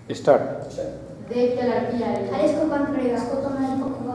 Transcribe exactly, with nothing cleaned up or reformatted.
Start. देख के लड़की आई। अरे इसको कौन पड़ेगा? इसको तो मैं